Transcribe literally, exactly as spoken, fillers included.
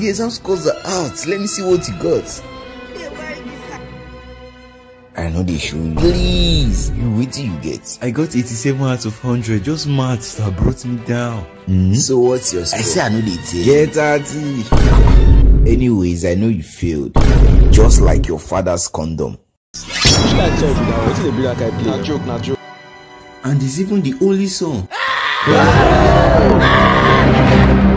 the exam scores are out. Let me see what you got. I know they show you. Please, you wait till you get. I got eighty-seven out of one hundred. Just maths that brought me down. Mm-hmm. So what's your score? I say I know they tell. Get thirty. Anyways, I know you failed. Just like your father's condom. Not joke, not joke. And it's even the only song.